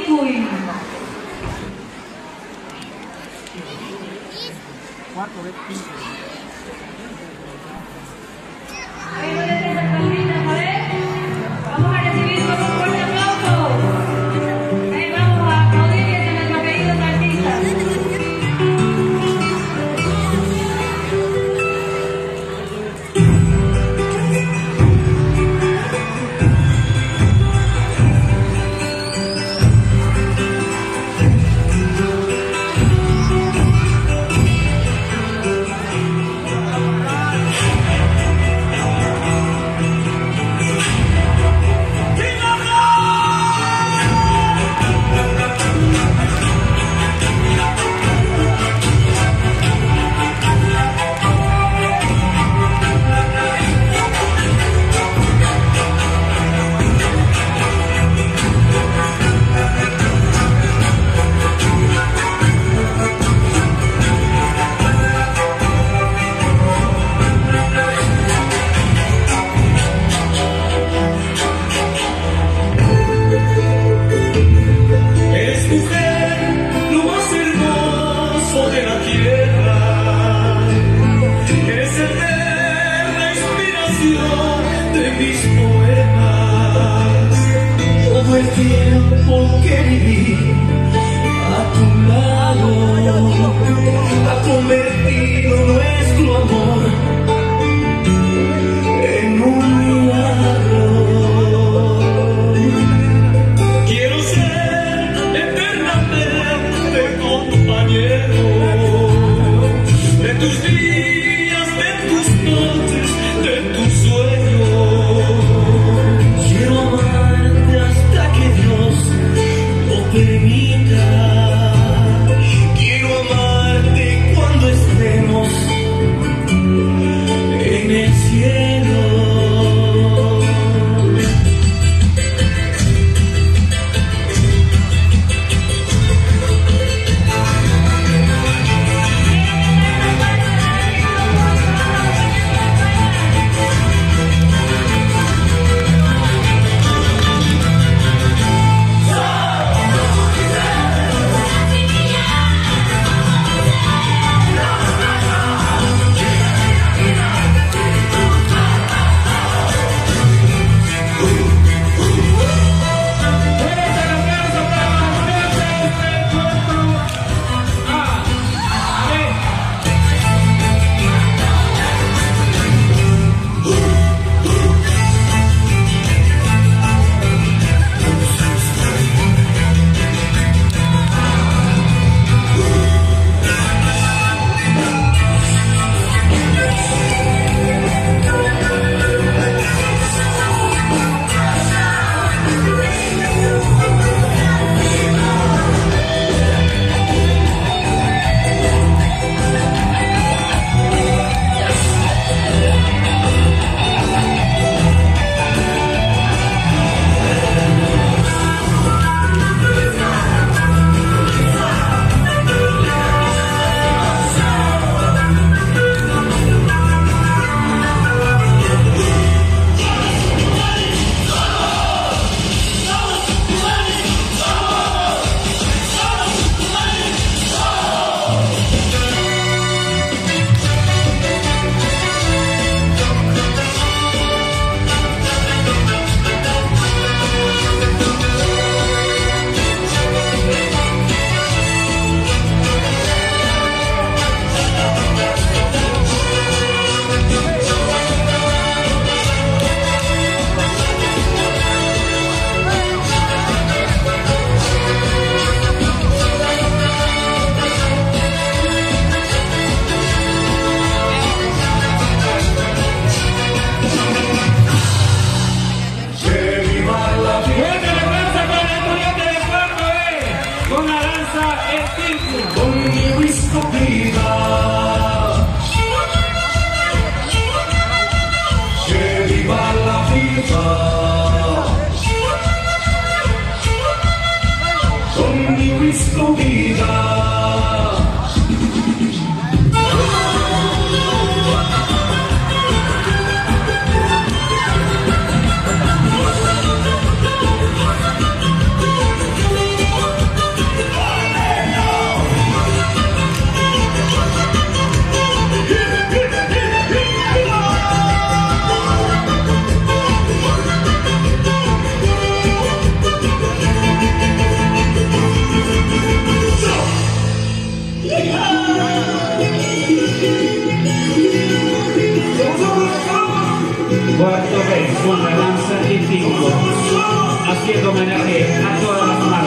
Queen. Ahí puede ser las palmitas, ¿vale? Vamos a recibir con un fuerte aplauso. Ahí vamos a aplaudirles a nuestros queridos artistas. El tiempo que viví a tu lado ha convertido nuestro amor en un milagro. Quiero ser eternamente compañero de tus días, de tus noches, de tus sueños. Quiero amarte hasta que Dios lo permita. Quiero amarte cuando estemos en el cielo. Cuarto B, con la danza y cinco, haciendo homenaje a todas las madres.